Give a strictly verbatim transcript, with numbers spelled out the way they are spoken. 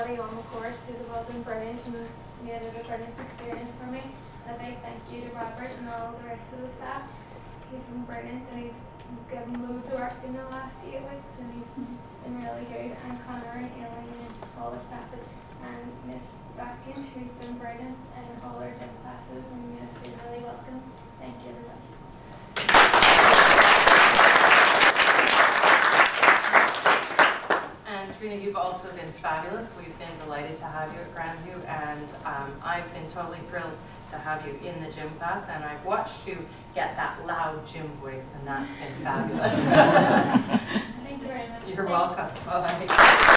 everybody on the course who's all been brilliant and made it a brilliant experience for me. And a big thank you to Robert and all the rest of the staff. He's been brilliant and he's given loads of work in the last eight weeks and he's been really good. And Connor and Aileen and all the staff and Miss Backen, who's been brilliant in all our gym classes and made us feel really welcome. Thank you everybody. Trina, you've also been fabulous. We've been delighted to have you at Grandview, and um, I've been totally thrilled to have you in the gym class, and I've watched you get that loud gym voice, and that's been fabulous. Thank you very much. You're welcome. Bye.